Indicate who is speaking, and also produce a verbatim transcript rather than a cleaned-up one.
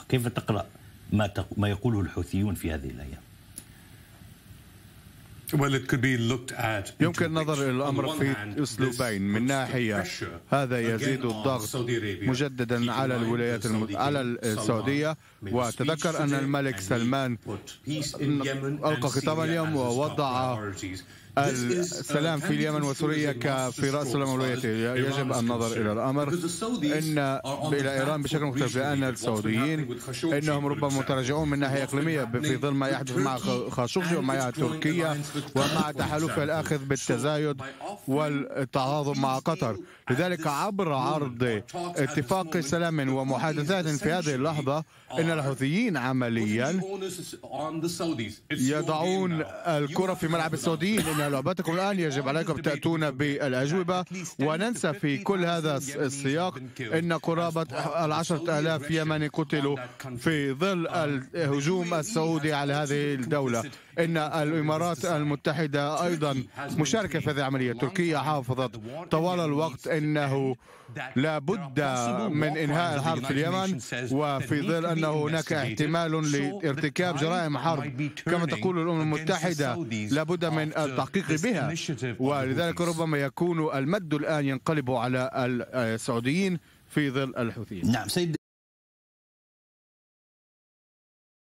Speaker 1: كيف تقرأ ما ما يقوله الحوثيون في هذه الأيام؟
Speaker 2: يمكن النظر إلى الأمر في أسلوبين. من ناحية هذا يزيد الضغط مجددا على الولايات المت... على السعودية، وتذكر أن الملك سلمان ألقى خطابا اليوم ووضع السلام في اليمن وسوريا كفي رأس الأولويات. يجب النظر إلى الأمر إن إلى إيران بشكل مختلف، لأن السعوديين إنهم ربما متراجعون من ناحية إقليمية في ظل ما يحدث مع خاشقجي ومع تركيا ومع تحالفها الآخذ بالتزايد والتعاظم مع قطر. لذلك عبر عرض اتفاق سلام ومحادثات في هذه اللحظة إن الحوثيين عمليا يضعون الكرة في ملعب السعوديين. إن لعبتكم الآن يجب عليكم تأتون بالأجوبة. وننسى في كل هذا السياق إن قرابة العشرة آلاف يمني قتلوا في ظل الهجوم السعودي على هذه الدولة. إن الإمارات المتحدة أيضا مشاركة في هذه العملية. تركيا حافظت طوال الوقت أنه لا بد من إنهاء الحرب في اليمن، وفي ظل أنه هناك احتمال لارتكاب جرائم حرب كما تقول الأمم المتحدة لا بد من التحقيق بها. ولذلك ربما يكون المد الآن ينقلب على السعوديين في ظل الحوثيين.
Speaker 1: نعم سيد